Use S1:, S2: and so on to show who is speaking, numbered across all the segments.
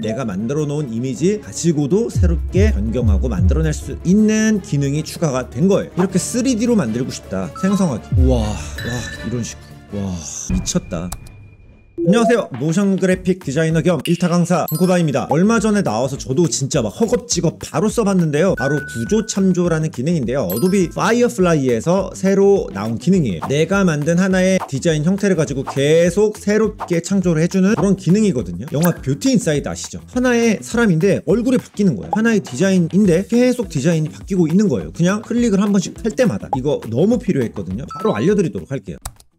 S1: 내가 만들어 놓은 이미지 가지고도 새롭게 변경하고 만들어낼 수 있는 기능이 추가가 된 거예요. 이렇게 3D로 만들고 싶다, 생성하기. 와 이런 식으로. 와 미쳤다. 안녕하세요, 모션 그래픽 디자이너 겸 1타 강사 정코바입니다. 얼마 전에 나와서 저도 진짜 막 허겁지겁 바로 써봤는데요, 바로 구조 참조라는 기능인데요, 어도비 파이어플라이에서 새로 나온 기능이에요. 내가 만든 하나의 디자인 형태를 가지고 계속 새롭게 창조를 해주는 그런 기능이거든요. 영화 뷰티 인사이드 아시죠? 하나의 사람인데 얼굴이 바뀌는 거예요. 하나의 디자인인데 계속 디자인이 바뀌고 있는 거예요. 그냥 클릭을 한 번씩 할 때마다. 이거 너무 필요했거든요. 바로 알려드리도록 할게요.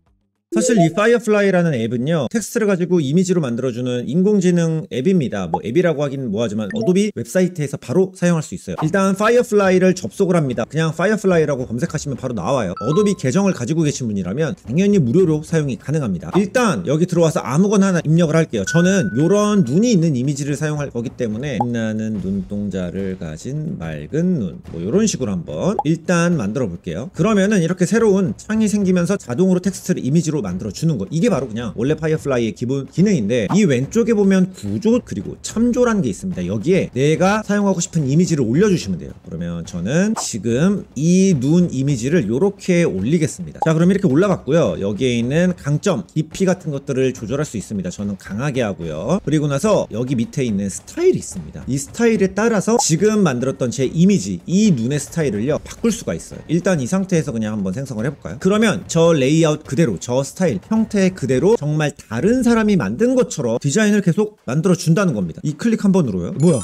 S1: 사실 이 파이어플라이라는 앱은요, 텍스트를 가지고 이미지로 만들어주는 인공지능 앱입니다. 뭐 앱이라고 하긴 뭐하지만 어도비 웹사이트에서 바로 사용할 수 있어요. 일단 파이어플라이를 접속을 합니다. 그냥 파이어플라이라고 검색하시면 바로 나와요. 어도비 계정을 가지고 계신 분이라면 당연히 무료로 사용이 가능합니다. 일단 여기 들어와서 아무거나 하나 입력을 할게요. 저는 요런 눈이 있는 이미지를 사용할 거기 때문에 빛나는 눈동자를 가진 맑은 눈, 뭐 요런 식으로 한번 일단 만들어 볼게요. 그러면은 이렇게 새로운 창이 생기면서 자동으로 텍스트를 이미지로 만들어주는 거, 이게 바로 그냥 원래 파이어플라이의 기본 기능인데, 이 왼쪽에 보면 구조 그리고 참조라는 게 있습니다. 여기에 내가 사용하고 싶은 이미지를 올려주시면 돼요. 그러면 저는 지금 이 눈 이미지를 이렇게 올리겠습니다. 자, 그럼 이렇게 올라갔고요. 여기에 있는 강점, 깊이 같은 것들을 조절할 수 있습니다. 저는 강하게 하고요. 그리고 나서 여기 밑에 있는 스타일이 있습니다. 이 스타일에 따라서 지금 만들었던 제 이미지, 이 눈의 스타일을요 바꿀 수가 있어요. 일단 이 상태에서 그냥 한번 생성을 해볼까요? 그러면 저 레이아웃 그대로, 저 스타일 형태 그대로 정말 다른 사람이 만든 것처럼 디자인을 계속 만들어 준다는 겁니다. 이 클릭 한 번으로요. 뭐야?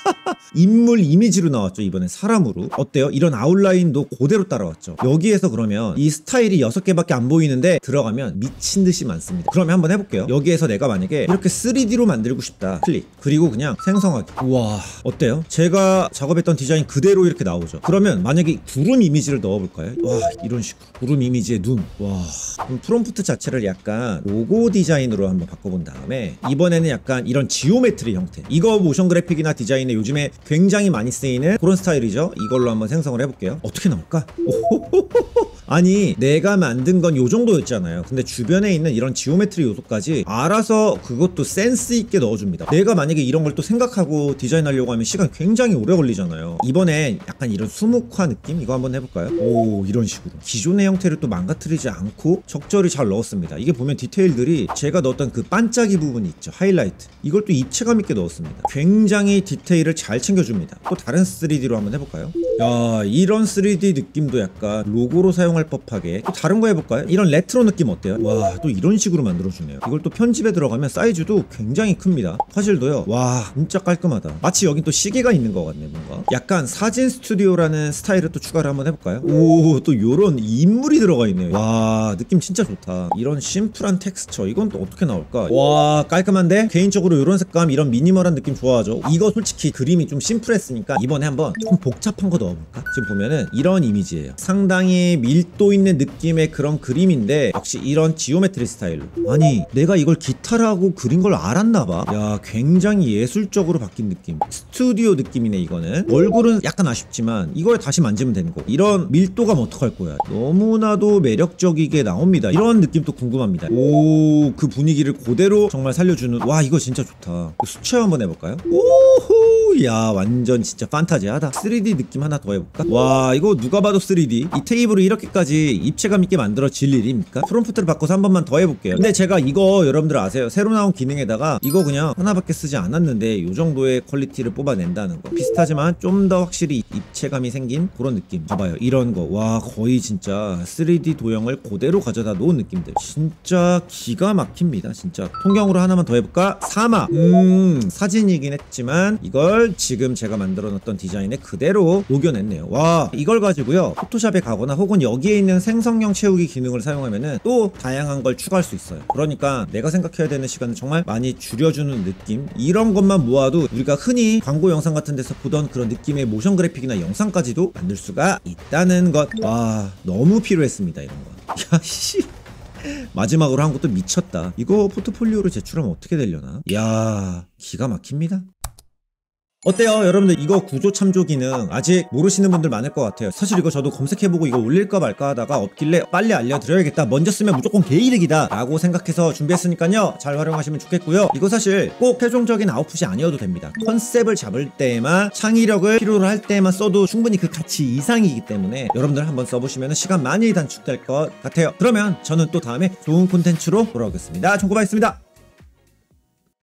S1: 인물 이미지로 나왔죠. 이번엔 사람으로. 어때요? 이런 아웃라인도 그대로 따라왔죠. 여기에서 그러면 이 스타일이 6개밖에 안 보이는데 들어가면 미친 듯이 많습니다. 그러면 한번 해볼게요. 여기에서 내가 만약에 이렇게 3D로 만들고 싶다, 클릭. 그리고 그냥 생성하기. 우와, 어때요? 제가 작업했던 디자인 그대로 이렇게 나오죠. 그러면 만약에 구름 이미지를 넣어볼까요? 와, 이런 식으로 구름 이미지의 눈. 와, 그럼 프롬프트 자체를 약간 로고 디자인으로 한번 바꿔본 다음에 이번에는 약간 이런 지오메트리 형태, 이거 모션 그래픽이나 디자인에 요즘에 굉장히 많이 쓰이는 그런 스타일이죠. 이걸로 한번 생성을 해볼게요. 어떻게 나올까? 오호호호호. 아니, 내가 만든 건 요 정도였잖아요. 근데 주변에 있는 이런 지오메트리 요소까지 알아서 그것도 센스 있게 넣어줍니다. 내가 만약에 이런 걸 또 생각하고 디자인하려고 하면 시간 굉장히 오래 걸리잖아요. 이번에 약간 이런 수묵화 느낌? 이거 한번 해볼까요? 오, 이런 식으로 기존의 형태를 또 망가뜨리지 않고 적절히 잘 넣었습니다. 이게 보면 디테일들이 제가 넣었던 그 반짝이 부분이 있죠, 하이라이트, 이걸 또 입체감 있게 넣었습니다. 굉장히 디테일을 잘 챙겨줍니다. 또 다른 3D로 한번 해볼까요? 야, 이런 3D 느낌도 약간 로고로 사용할 법하게. 또 다른 거 해볼까요? 이런 레트로 느낌 어때요? 와, 또 이런 식으로 만들어주네요. 이걸 또 편집에 들어가면 사이즈도 굉장히 큽니다. 화질도요, 와 진짜 깔끔하다. 마치 여긴 또 시계가 있는 것 같네. 뭔가 약간 사진 스튜디오라는 스타일을 또 추가를 한번 해볼까요? 오, 또 요런 인물이 들어가 있네요. 와, 느낌 진짜 좋다. 이런 심플한 텍스처, 이건 또 어떻게 나올까? 와, 깔끔한데? 개인적으로 이런 색감, 이런 미니멀한 느낌 좋아하죠. 이거 솔직히 그림이 좀 심플했으니까 이번에 한번 좀 복잡한 거 넣어볼까? 지금 보면은 이런 이미지예요. 상당히 밀도 있는 느낌의 그런 그림인데 역시 이런 지오메트리 스타일로. 아니, 내가 이걸 기타라고 그린 걸 알았나봐. 야, 굉장히 예술적으로 바뀐 느낌, 스튜디오 느낌이네. 이거는 얼굴은 약간 아쉽지만 이걸 다시 만지면 되는 거. 이런 밀도감 어떡할 거야? 너무나도 매력적이게 나옵니다. 이런 느낌도 궁금합니다. 오, 그 분위기를 그대로 정말 살려주는. 와, 이거 진짜 좋다. 수채화 한번 해볼까요? 오호, 야, 완전 진짜 판타지하다. 3D 느낌 하나 더 해볼까? 와, 이거 누가 봐도 3D. 이 테이블을 이렇게까지 입체감 있게 만들어질 일입니까? 프롬프트를 바꿔서 한 번만 더 해볼게요. 근데 제가 이거 여러분들 아세요? 새로 나온 기능에다가 이거 그냥 하나밖에 쓰지 않았는데 요 정도의 퀄리티를 뽑아낸다는 거. 비슷하지만 좀 더 확실히 입체감이 생긴 그런 느낌. 봐봐요, 이런 거. 와, 거의 진짜 3D 도형을 그대로 가져다 놓은 느낌들. 진짜 기가 막힙니다. 진짜. 통경으로 하나만 더 해볼까? 사막. 사진이긴 했지만 이걸 지금 제가 만들어 놨던 디자인에 그대로 녹여냈네요. 와, 이걸 가지고요 포토샵에 가거나 혹은 여기에 있는 생성형 채우기 기능을 사용하면은 또 다양한 걸 추가할 수 있어요. 그러니까 내가 생각해야 되는 시간을 정말 많이 줄여주는 느낌. 이런 것만 모아도 우리가 흔히 광고 영상 같은 데서 보던 그런 느낌의 모션 그래픽이나 영상까지도 만들 수가 있다는 것. 와, 너무 필요했습니다, 이런 거. 야, 씨. 마지막으로 한 것도 미쳤다. 이거 포트폴리오로 제출하면 어떻게 되려나? 야, 기가 막힙니다. 어때요 여러분들? 이거 구조 참조 기능 아직 모르시는 분들 많을 것 같아요. 사실 이거 저도 검색해보고 이거 올릴까 말까 하다가 없길래 빨리 알려드려야겠다, 먼저 쓰면 무조건 개이득이다 라고 생각해서 준비했으니까요 잘 활용하시면 좋겠고요. 이거 사실 꼭 최종적인 아웃풋이 아니어도 됩니다. 컨셉을 잡을 때만, 창의력을 필요로 할 때만 써도 충분히 그 가치 이상이기 때문에 여러분들 한번 써보시면 시간 많이 단축될 것 같아요. 그러면 저는 또 다음에 좋은 콘텐츠로 돌아오겠습니다. 정고바였습니다.